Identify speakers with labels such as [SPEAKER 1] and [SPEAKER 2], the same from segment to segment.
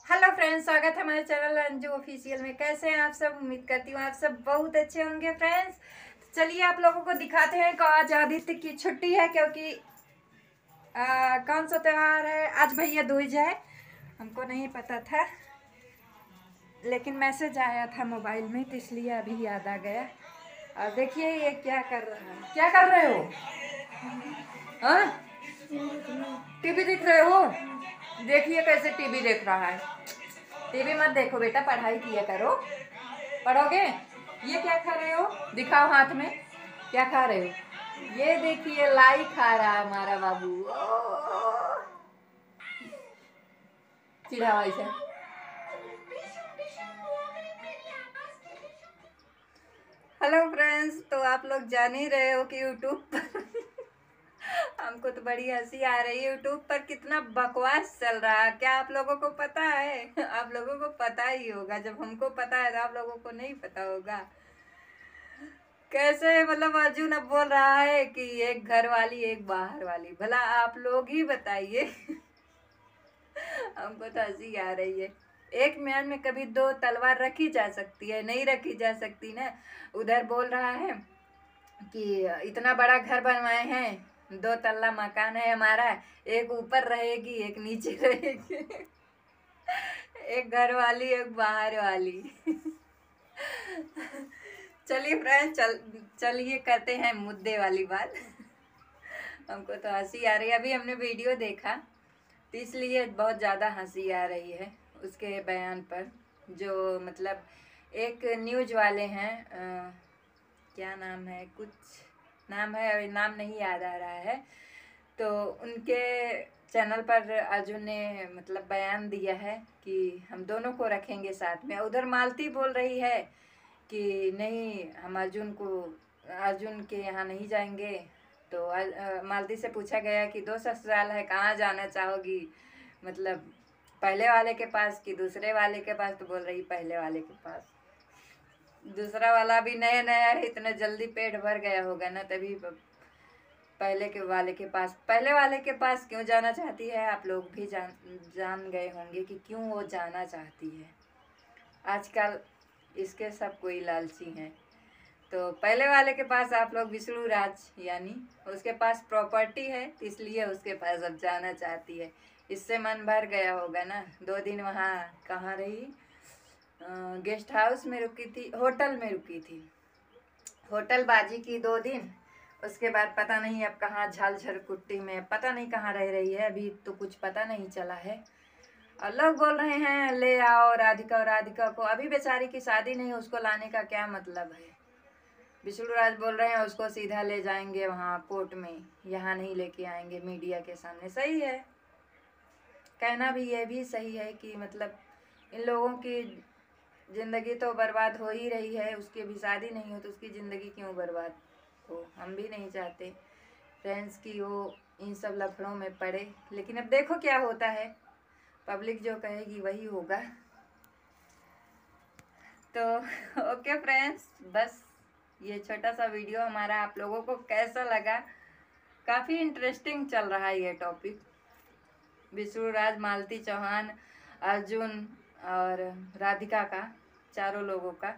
[SPEAKER 1] Hello friends, स्वागत है हमारे चैनल अंजू ऑफिशियल में। कैसे हैं आप सब? उम्मीद करती हूँ आप सब बहुत अच्छे होंगे फ्रेंड्स। चलिए आप लोगों को दिखाते हैं कि आज आदित्य की छुट्टी है, क्योंकि कौन सा त्यौहार है आज? भैया दूज है। हमको नहीं पता था, लेकिन मैसेज आया था मोबाइल में, तो इसलिए अभी याद आ गया। और देखिए ये क्या कर रहा है। क्या कर रहे हो? हाँ, टीवी देख रहे हो? देखिए कैसे टीवी देख रहा है। टीवी मत देखो बेटा, पढ़ाई किया करो। पढ़ोगे? ये क्या खा रहे हो? दिखाओ हाथ में क्या खा रहे हो। ये देखिए लाई खा रहा है हमारा बाबू। चिढ़ावा इसे। हेलो फ्रेंड्स, तो आप लोग जान ही रहे हो कि यूट्यूब पर हमको तो बड़ी हंसी आ रही है। यूट्यूब पर कितना बकवास चल रहा है, क्या आप लोगों को पता है? आप लोगों को पता ही होगा। जब हमको पता है तो आप लोगों को नहीं पता होगा। कैसे मतलब अर्जुन अब बोल रहा है कि एक घर वाली एक बाहर वाली। भला आप लोग ही बताइए। हमको तो हंसी आ रही है। एक म्यान में कभी दो तलवार रखी जा सकती है? नहीं रखी जा सकती ना। उधर बोल रहा है कि इतना बड़ा घर बनवाए हैं, 2 तल्ला मकान है हमारा, एक ऊपर रहेगी एक नीचे रहेगी। एक घर वाली एक बाहर वाली। चलिए फ्रेंड, चलिए करते हैं मुद्दे वाली बात। हमको तो हंसी आ रही है। अभी हमने वीडियो देखा तो इसलिए बहुत ज़्यादा हंसी आ रही है उसके बयान पर। जो मतलब एक न्यूज वाले हैं, क्या नाम है, कुछ नाम है, अभी नाम नहीं याद आ रहा है। तो उनके चैनल पर अर्जुन ने मतलब बयान दिया है कि हम दोनों को रखेंगे साथ में। उधर मालती बोल रही है कि नहीं, हम अर्जुन के यहाँ नहीं जाएंगे। तो मालती से पूछा गया कि 2 ससुराल है, कहाँ जाना चाहोगी? मतलब पहले वाले के पास कि दूसरे वाले के पास? तो बोल रही पहले वाले के पास। दूसरा वाला भी नया नया है, इतना जल्दी पेट भर गया होगा ना, तभी पहले वाले के पास क्यों जाना चाहती है? आप लोग भी जान गए होंगे कि क्यों वो जाना चाहती है। आजकल इसके सब कोई लालची हैं। तो पहले वाले के पास आप लोग विष्णु राज, यानी उसके पास प्रॉपर्टी है, इसलिए उसके पास अब जाना चाहती है। इससे मन भर गया होगा ना। 2 दिन वहाँ कहाँ रही? गेस्ट हाउस में रुकी थी, होटल में रुकी थी। होटल बाजी की 2 दिन। उसके बाद पता नहीं अब कहाँ, झालझर कुट्टी में पता नहीं कहाँ रह रही है। अभी तो कुछ पता नहीं चला है। और लोग बोल रहे हैं ले आओ राधिका, और राधिका को अभी बेचारी की शादी नहीं, उसको लाने का क्या मतलब है? विष्णु राज बोल रहे हैं उसको सीधा ले जाएंगे वहाँ कोर्ट में, यहाँ नहीं लेके आएंगे मीडिया के सामने। सही है, कहना भी ये भी सही है कि मतलब इन लोगों की ज़िंदगी तो बर्बाद हो ही रही है। उसकी भी शादी नहीं हो तो उसकी ज़िंदगी क्यों बर्बाद हो? हम भी नहीं चाहते फ्रेंड्स कि वो इन सब लफड़ों में पड़े। लेकिन अब देखो क्या होता है, पब्लिक जो कहेगी वही होगा। तो ओके फ्रेंड्स, बस ये छोटा सा वीडियो हमारा आप लोगों को कैसा लगा? काफ़ी इंटरेस्टिंग चल रहा है ये टॉपिक। विष्णु राज, मालती चौहान, अर्जुन और राधिका का, चारों लोगों का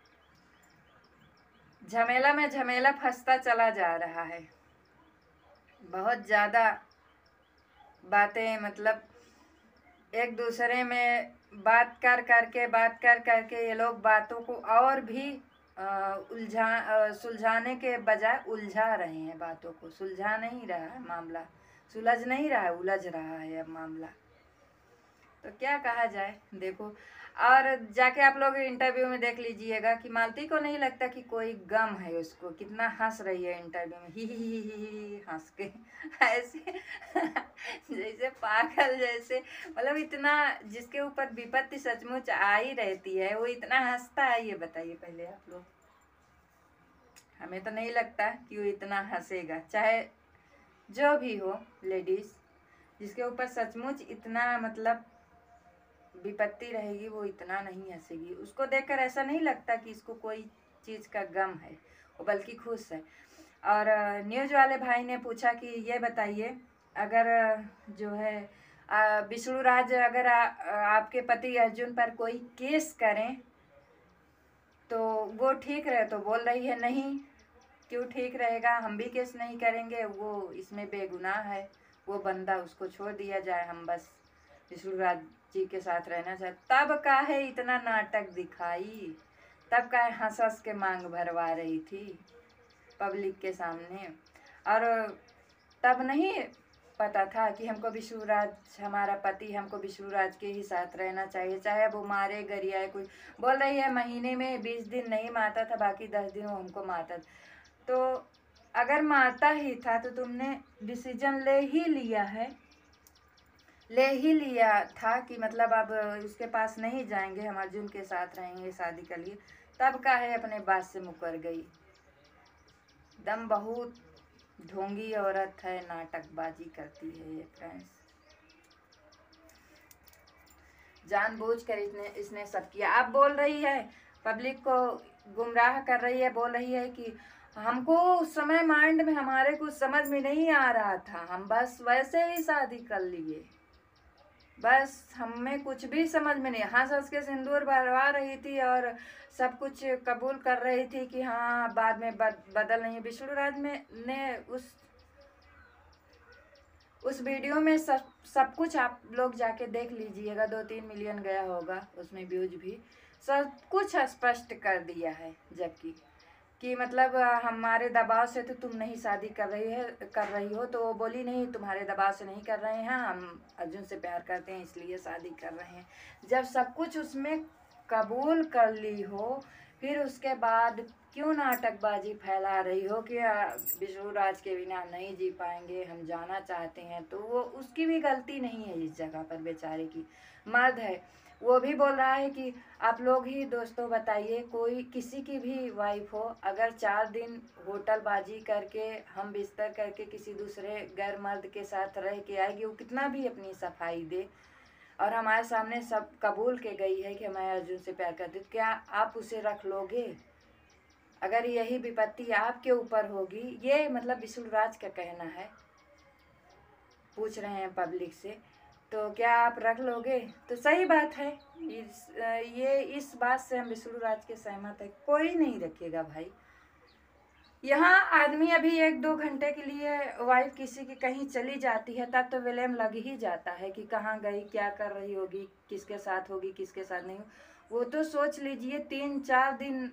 [SPEAKER 1] झमेला में झमेला फंसता चला जा रहा है। बहुत ज़्यादा बातें, मतलब एक दूसरे में बात कर करके ये लोग बातों को और भी सुलझाने के बजाय उलझा रहे हैं। बातों को सुलझा नहीं रहा है मामला, सुलझ नहीं रहा है, उलझ रहा है अब मामला। तो क्या कहा जाए, देखो। और जाके आप लोग इंटरव्यू में देख लीजिएगा कि मालती को नहीं लगता कि कोई गम है उसको। कितना हंस रही है इंटरव्यू में, ही हंस के ऐसे जैसे पागल जैसे। मतलब इतना, जिसके ऊपर विपत्ति सचमुच आ ही रहती है, वो इतना हंसता है? ये बताइए पहले आप लोग। हमें तो नहीं लगता कि वो इतना हंसेगा। चाहे जो भी हो, लेडीज जिसके ऊपर सचमुच इतना मतलब विपत्ति रहेगी, वो इतना नहीं हंसेगी। उसको देखकर ऐसा नहीं लगता कि इसको कोई चीज़ का गम है, वो बल्कि खुश है। और न्यूज़ वाले भाई ने पूछा कि ये बताइए, अगर जो है विष्णु राज अगर आपके पति अर्जुन पर कोई केस करें तो वो ठीक रहे, तो बोल रही है नहीं, क्यों ठीक रहेगा, हम भी केस नहीं करेंगे, वो इसमें बेगुनाह है, वो बंदा उसको छोड़ दिया जाए, हम बस विष्णु राज जी के साथ रहना चाहते। तब काहे इतना नाटक दिखाई, तब काहे हंस हंस के मांग भरवा रही थी पब्लिक के सामने। और तब नहीं पता था कि हमको विष्णु राज, हमारा पति, हमको विष्णु राज के ही साथ रहना चाहिए, चाहे वो मारे गरियाए। कोई बोल रही है महीने में 20 दिन नहीं मारता था, बाकी 10 दिन वो हमको मारता था। तो अगर मारता ही था तो तुमने डिसीजन ले ही लिया था कि मतलब अब उसके पास नहीं जाएंगे, हम अर्जुन के साथ रहेंगे शादी के लिए, तब काहे अपने बात से मुकर गई। दम बहुत ढोंगी औरत है, नाटकबाजी करती है ये फ्रेंड्स, जानबूझकर इसने सब किया। अब बोल रही है, पब्लिक को गुमराह कर रही है, बोल रही है कि हमको उस समय माइंड में हमारे कुछ समझ में नहीं आ रहा था, हम बस वैसे ही शादी कर लिए, बस हमें कुछ भी समझ में नहीं। हंस हंस के सिंदूर भरवा रही थी और सब कुछ कबूल कर रही थी कि हाँ बाद में बदल नहीं। विष्णु राज में ने उस वीडियो में सब कुछ आप लोग जाके देख लीजिएगा, 2-3 मिलियन गया होगा उसमें व्यूज भी, सब कुछ स्पष्ट कर दिया है। जबकि कि मतलब हमारे दबाव से तो तुम नहीं शादी कर रही हो, तो वो बोली नहीं तुम्हारे दबाव से नहीं कर रहे हैं, हम अर्जुन से प्यार करते हैं इसलिए शादी कर रहे हैं। जब सब कुछ उसमें कबूल कर ली हो, फिर उसके बाद क्यों नाटकबाजी फैला रही हो कि विष्णु राज के बिना नहीं जी पाएंगे, हम जाना चाहते हैं। तो वो उसकी भी गलती नहीं है इस जगह पर, बेचारे की, मर्द है वो भी बोल रहा है कि आप लोग ही दोस्तों बताइए, कोई किसी की भी वाइफ हो अगर 4 दिन होटलबाजी करके हम बिस्तर करके किसी दूसरे गैर मर्द के साथ रह के आएगी, वो कितना भी अपनी सफाई दे और हमारे सामने सब कबूल के गई है कि मैं अर्जुन से प्यार करती हूँ, क्या आप उसे रख लोगे? अगर यही विपत्ति आपके ऊपर होगी, ये मतलब विष्णु राज का कहना है, पूछ रहे हैं पब्लिक से, तो क्या आप रख लोगे? तो सही बात है, इस बात से हम विष्णु राज के सहमत है, कोई नहीं रखेगा भाई। यहाँ आदमी अभी 1-2 घंटे के लिए वाइफ किसी की कहीं चली जाती है तब तो विलेम लग ही जाता है कि कहाँ गई, क्या कर रही होगी, किसके साथ होगी, किसके साथ नहीं। वो तो सोच लीजिए 3-4 दिन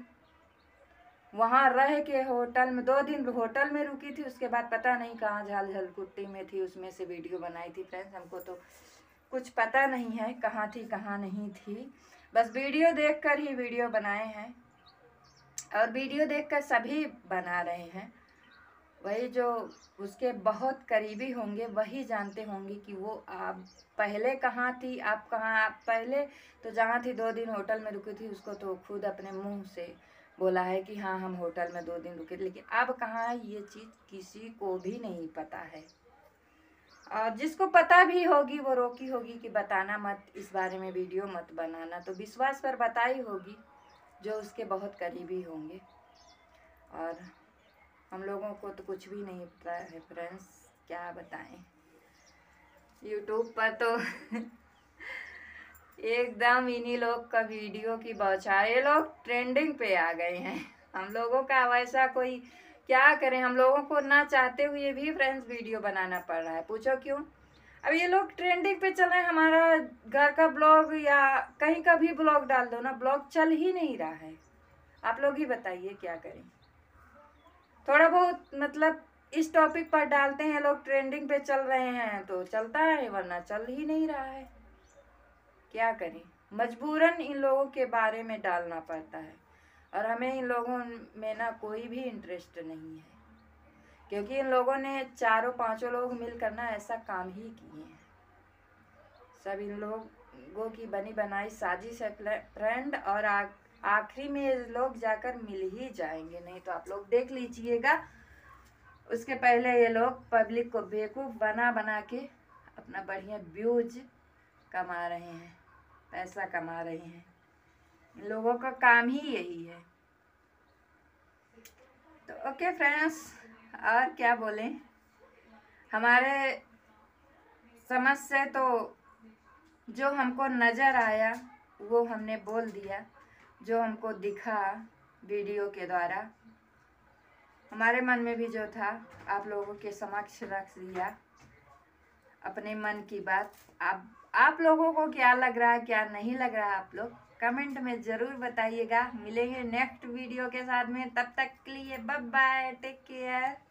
[SPEAKER 1] वहाँ रह के होटल में, 2 दिन होटल में रुकी थी, उसके बाद पता नहीं कहाँ झाल झलकुट्टी में थी, उसमें से वीडियो बनाई थी। फ्रेंड्स हमको तो कुछ पता नहीं है कहाँ थी कहाँ नहीं थी, बस वीडियो देखकर ही वीडियो बनाए हैं और वीडियो देखकर सभी बना रहे हैं। वही जो उसके बहुत करीबी होंगे वही जानते होंगे कि वो आप पहले कहाँ थी, आप कहाँ। आप पहले तो जहाँ थी 2 दिन होटल में रुकी थी, उसको तो खुद अपने मुंह से बोला है कि हाँ हम होटल में 2 दिन रुके, लेकिन अब कहाँ ये चीज़ किसी को भी नहीं पता है। और जिसको पता भी होगी वो रोकी होगी कि बताना मत, इस बारे में वीडियो मत बनाना, तो विश्वास पर बताई होगी जो उसके बहुत करीबी होंगे। और हम लोगों को तो कुछ भी नहीं पता है फ्रेंड्स, क्या बताएं। यूट्यूब पर तो एकदम इन्हीं लोग का वीडियो की बौछार, ये लोग ट्रेंडिंग पे आ गए हैं। हम लोगों का वैसा कोई क्या करें, हम लोगों को ना चाहते हुए भी फ्रेंड्स वीडियो बनाना पड़ रहा है। पूछो क्यों? अब ये लोग ट्रेंडिंग पे चल रहे हैं, हमारा घर का ब्लॉग या कहीं का भी ब्लॉग डाल दो ना, ब्लॉग चल ही नहीं रहा है। आप लोग ही बताइए क्या करें। थोड़ा बहुत मतलब इस टॉपिक पर डालते हैं लोग, ट्रेंडिंग पे चल रहे हैं तो चलता है, वरना चल ही नहीं रहा है। क्या करें, मजबूरन इन लोगों के बारे में डालना पड़ता है और हमें इन लोगों में ना कोई भी इंटरेस्ट नहीं है, क्योंकि इन लोगों ने 4-5 लोग मिलकर ना ऐसा काम ही किए हैं। सब इन लोगों की बनी बनाई साजिश है फ्रेंड, और आखिरी में ये लोग जाकर मिल ही जाएंगे, नहीं तो आप लोग देख लीजिएगा। उसके पहले ये लोग पब्लिक को बेवकूफ़ बना बना के अपना बढ़िया व्यूज कमा रहे हैं, पैसा कमा रहे हैं। इन लोगों का काम ही यही है। तो ओके फ्रेंड्स, और क्या बोलें, हमारे समझ से तो जो हमको नज़र आया वो हमने बोल दिया, जो हमको दिखा वीडियो के द्वारा, हमारे मन में भी जो था आप लोगों के समक्ष रख दिया अपने मन की बात। आप लोगों को क्या लग रहा है, क्या नहीं लग रहा है, आप लोग कमेंट में ज़रूर बताइएगा। मिलेंगे नेक्स्ट वीडियो के साथ में, तब तक के लिए बाय बाय, टेक केयर।